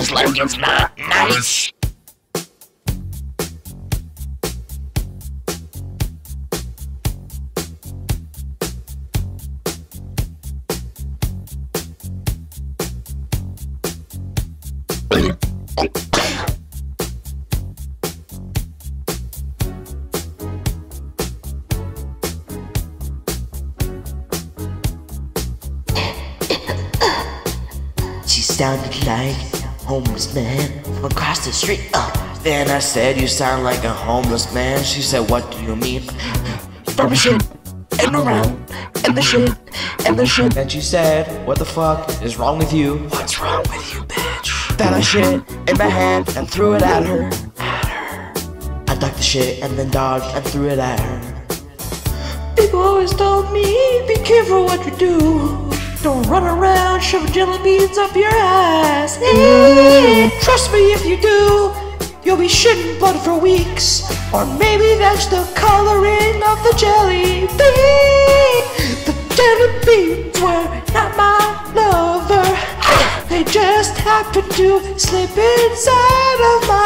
Cause Logan's not nice. She sounded like a homeless man from across the street. Then I said, you sound like a homeless man. She said, what do you mean? From the shit, and around, and the shit, and the shit. And she said, what the fuck is wrong with you? What's wrong with you, bitch? Then I shit in my hand and threw it at her. I ducked the shit and then dodged and threw it at her. People always told me, be careful what you do. Don't run around shoving jelly beans up your ass. Trust me, if you do, you'll be shitting blood for weeks. Or maybe that's the coloring of the jelly bean. The jelly beans were not my lover. They just happened to slip inside of my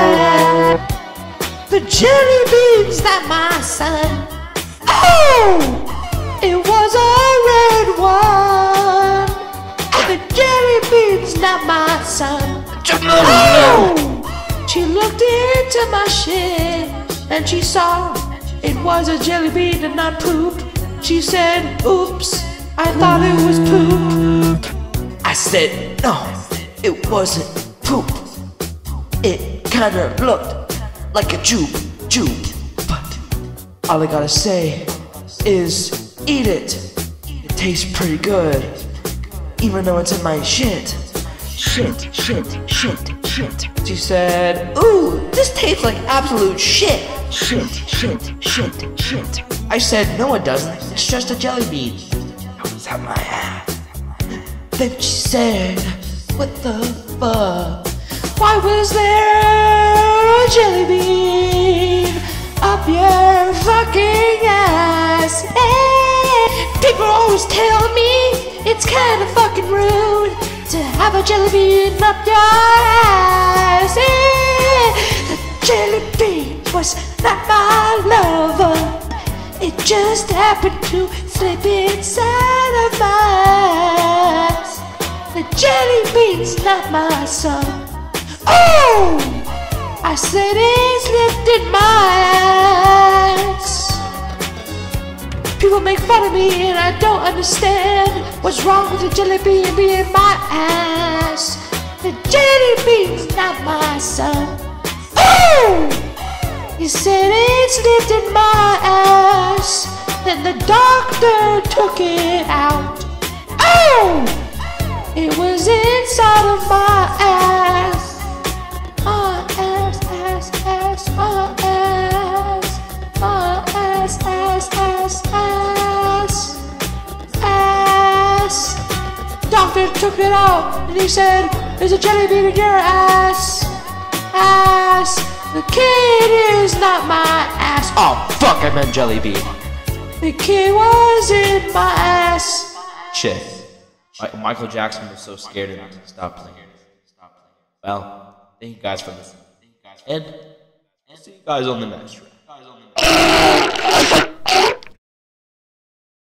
ass. The jelly beans, not my son. Oh! It was a red one. The jelly beans, not my son. Oh! She looked into my shit and she saw it was a jelly bean and not poop. She said, oops, I thought it was poop. I said, no, it wasn't poop. It kinda looked like a juke. But all I gotta say is, eat it. It tastes pretty good, even though it's in my shit. Shit. She said, ooh, this tastes like absolute shit. Shit. I said, no it doesn't, it's just a jelly bean. I was at my ass. Then she said, what the fuck? Why was there a jelly bean up your fucking ass? People always tell me it's kinda fucking rude to have a jelly bean up your ass. The jelly bean was not my lover. It just happened to slip inside of my ass. The jelly bean's not my son. Oh! I said it slipped in my ass. People make fun of me and I don't understand what's wrong with the jelly bean being my ass. The jelly bean's not my son. Oh! You said it slipped in my ass. Then the doctor took it out. Oh! It was inside of my ass. My ass. Doctor took it out and he said, there's a jelly bean in your ass. The kid is not my ass. Oh fuck, I meant jelly bean. The kid was in my ass. Shit. Michael Jackson was so scared of me to stop playing. Well, thank you guys for listening. And I'll see you guys on the next round.